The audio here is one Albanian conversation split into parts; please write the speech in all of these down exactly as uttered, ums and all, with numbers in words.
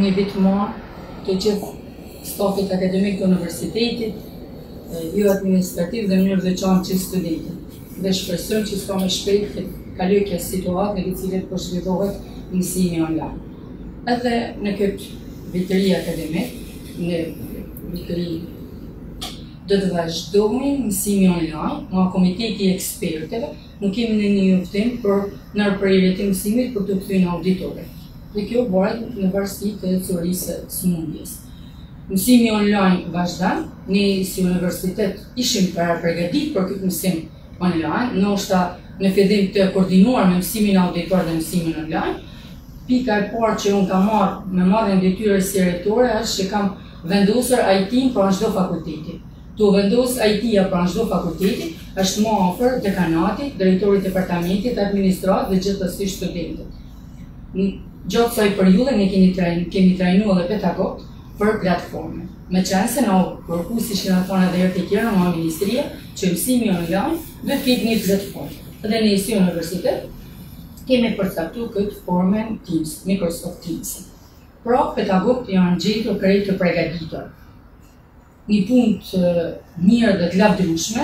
një vit më të gjithë stafit akademik të universitetit, jo administrativ dhe mënyrë veçantë që studentit. Dhe shpresojmë që s'ka më shpejt të kaloj kjo situatë në cilët po zhvillohet mësimi online. Edhe në këtë vitëri akademik, në vitëri do të vazhdojmë mësimi online, nga komiteti i ekspertëve, nuk kemi në një njoftim për ndërprerje të mësimit për të kthyer në auditore. Dhe kjo bëhet në varësi të teorisë së sëmundjes. Mësimi online vazhdon, ne si universitet ishim para përgatitur për këtë mësim online, ndoshta në fillim të koordinuar me mësimin auditor dhe mësimin online. Pika e parë që unë kam marrë me marrjen detyrës si rektore është që kam vendosur I T-n për çdo fakulteti. Tu vendos I T-ja për çdo fakulteti është më afër dekanatit, drejtorit të departamentit, administrat dhe gjithashtu studentët. Gjatë kësaj periudhe ne kemi trajnuar, kemi trajnuar edhe pedagog për platforme. Me qenë se në kërku si që në thonë edhe të tjera nga Ministria, që mësimi online dhe të ketë një platformë. Dhe në si universitet, kemi përcaktuar këtë formën Teams, Microsoft Teams. Pra, pedagogët janë gjetur krejt të përgatitur. Një punë të mirë dhe të lavdërueshme,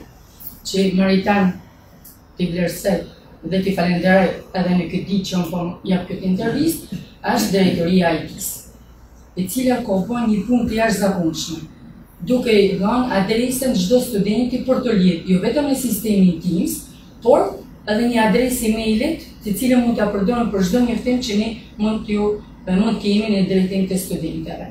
që meriton të vlerësoj dhe të falenderoj edhe në këtë ditë që unë po jap këtë intervistë, është drejtoria I T-s, e cila ka bërë një punë të jashtëzakonshme, duke i dhënë adresën çdo studenti për të lidhur jo vetëm në sistemin Teams, por edhe një adresë e-mailit, të cilën mund ta përdorim për çdo njoftim që ne mund t'ju mund kemi në drejtim të studentëve.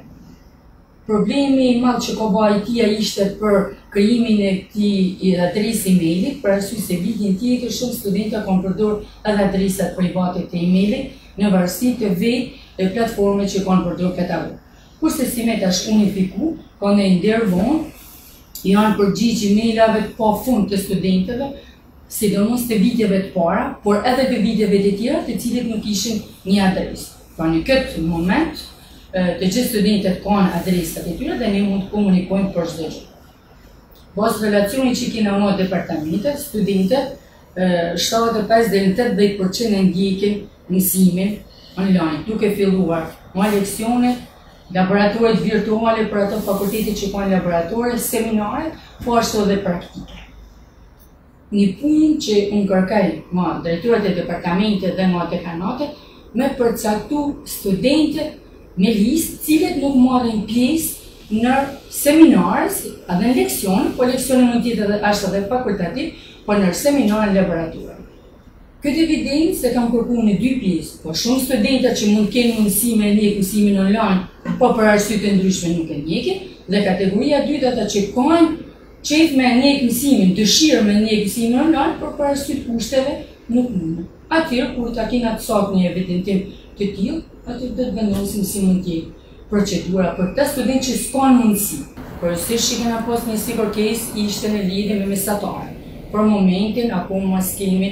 Problemi i madh që ka bërë I T-ja ishte për krijimin e këtij adresë e-mailit, për arsye se vitin tjetër shumë studentë kanë përdorur edhe adresat private të e-mailit në varësi të vetë platformës që kanë përdorur pedagog. Kurse si me tash unifiku, ka në ndërvonë, janë përgjigje e-mailave të pafund të studentëve, sidomos të viteve të para, por edhe të viteve të tjera të cilët nuk ishin një adresë. Pra në këtë moment, të gjithë studentët kanë adresat e tyre dhe ne mund të komunikojmë për çdo gjë. Bazë relacioni që kena me departamentet, studentët shtatëdhjetë e pesë deri në tetëdhjetë përqind e ndjekin mësimin online, duke filluar nga leksione, laboratoret virtuale për ato fakultete që kanë laboratore, seminare, po ashtu edhe praktike. Një punë që unë kërkoj nga drejtorët e departamentit dhe nga dekanatet me përcaktu studentët me listë cilët nuk marrin pjesë në seminare, edhe në leksione, po leksione mund të jetë ashtu edhe fakultativ, po në seminare laboratorë. Këtë evidencë se kam kërkuar në dy pjesë, po shumë studentë që mund kenë mundësi me ndjek mësimin online, po për arsye të ndryshme nuk e ndjekin, dhe kategoria e dytë ata që kanë qejf me ndjek mësimin, dëshirë me ndjek mësimin online, por për arsye të kushteve nuk mundën. Atëherë kur ta kena të saktë një evidencim të tillë, aty do të vendosim si mund të jetë procedura për të studentë që s'kan mundësi. Përësisht që kena pas një si kërkesë ishte në lidhje me mesatare. Për momentin akoma s'kemi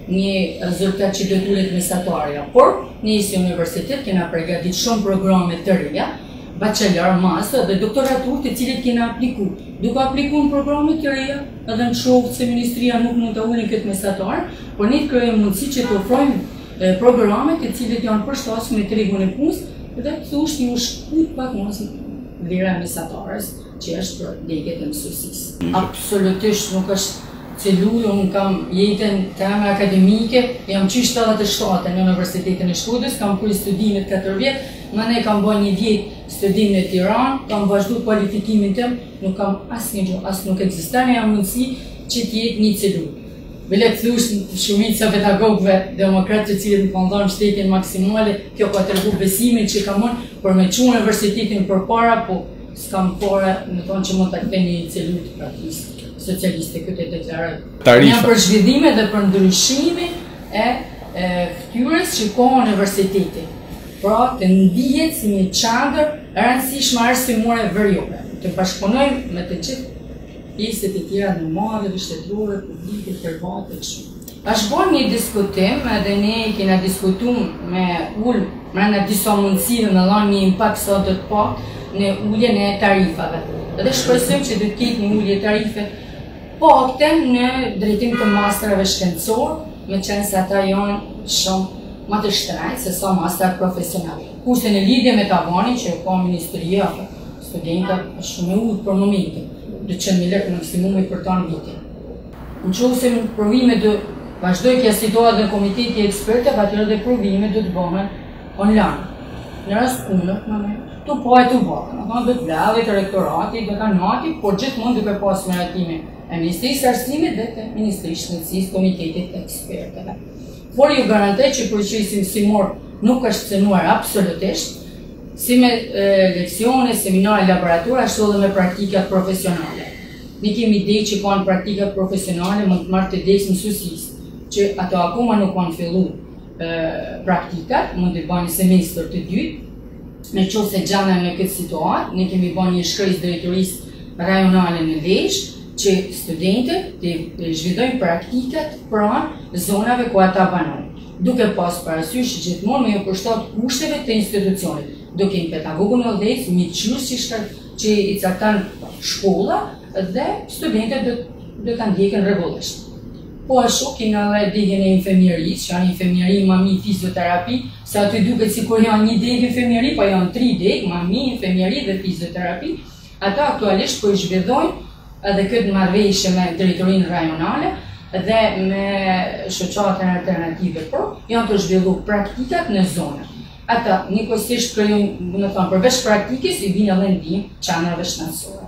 një rezultat që do t'ulet mesatarja, por ne si universitet kena përgatitur shumë programe të reja, bachelor, master dhe doktoratur të cilët kena aplikuar. Duke aplikuar në programe të reja, edhe në shohë se Ministria nuk mund të ulin këtë mesatar, por ne të krijojmë mundësi që të ofrojmë programe të cilët janë përshtatshme me tregun e punës dhe të thosh ju shkut pak mos vlera e mesatarës që është për ndjekjet e mësuesisë. Absolutisht nuk është celu, unë kam jetën teme akademike, jam qysh shtatëdhjetë e shtatë në Universitetin e Shkodrës, kam kryer studimet katër vjet, mandej kam bërë një vit studim në Tiranë, kam vazhduar kualifikimin tim, nuk kam asnjë gjë, as nuk ekziston një mundësi që të jetë një celu. Vele të thush shumica pedagogëve demokratë të cilët më kanë dhënë shtetin maksimale, kjo ka tregu besimin që kam unë për me çuar universitetin përpara, po s'kam fare, më thonë që mund ta kthej një celu të praktikë socialiste këtë deklarat. Një për zhvillime dhe për ndryshimin e fytyrës që ka universiteti. Pra të ndihet si një çadër e rëndësishme arsimore veriore. Të bashkëpunojmë me të gjithë pjesët e tjera normale, shtetërore, publike, private, kështu. Është bërë një diskutim, edhe ne kena diskutuar me ul brenda disa mundësive me dhënë një impakt sa do të pak në uljen e tarifave. Edhe shpresojmë që do të ketë një ulje tarife pakten në drejtim të masterave shkencor, me qenë se ata janë shumë më të shtrenjtë se sa master profesional. kurse në lidhje me tavanin që ka Ministria, studentat është shumë e udhë për momentin, dyqin mijë lekë maksimumi për ta në vitin. Në qovë se provime dhe vazhdoj kja situatë në komiteti ekspertëve, atërë dhe provime dhe të bëhen online. Në rast punët, në me, të po e të bëhe, në kanë dhe të vladhe të rektorati, dhe kanë nati, por gjithë mund duke pas meratime e Ministrisë Arsimit dhe të Ministrisë Shëndetësisë Komitetit të Ekspertëve. Por ju garantoj që procesin simor nuk është cenuar absolutisht, si me e, leksione, seminare, laboratora, ashtu edhe me praktikat profesionale. Ne kemi ide që kanë praktikat profesionale, mund të marrë të dekës mësuesisë, që ato akoma nuk kanë fillu e, praktikat, mund të bëjnë semestër të dytë. Në qoftë se gjana në këtë situatë, ne kemi bënë një shkresë drejtorisë rajonale në Lezhë, që studentët të zhvillojnë praktikat pranë zonave ku ata banojnë, duke pas parasysh gjithmonë me jo përshtat kushteve të institucionit, duke në pedagogun e Lezhë, miqësues që, që i caktan shkolla dhe studentët dhe të ndjekin rregullisht. Po ashtu kemi edhe degën e infirmierisë, që janë infirmieri, mami, fizioterapi, se aty duket sikur janë një degë infirmieri, po janë tri degë, mami, infirmieri dhe fizioterapi. Ata aktualisht po i zhvillojnë edhe këtë marrëveshje me drejtorinë rajonale dhe me shoqatën alternative pro, janë të zhvillu praktikat në zonë. Ata njëkohësisht krijojnë, do të thonë, përveç praktikës i vinë edhe ndihmë çanave shëndetësore.